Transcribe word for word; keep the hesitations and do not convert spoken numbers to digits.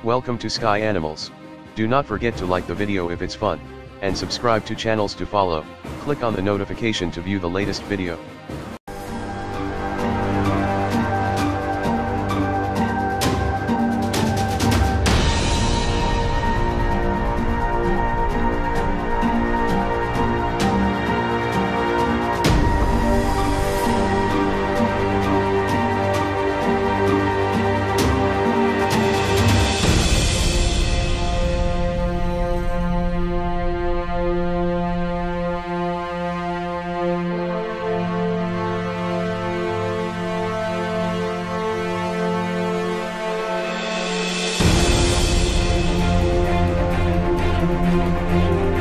Welcome to Sky Animals. Do not forget to like the video if it's fun, and subscribe to channels to follow. Click on the notification to view the latest video. Thank you.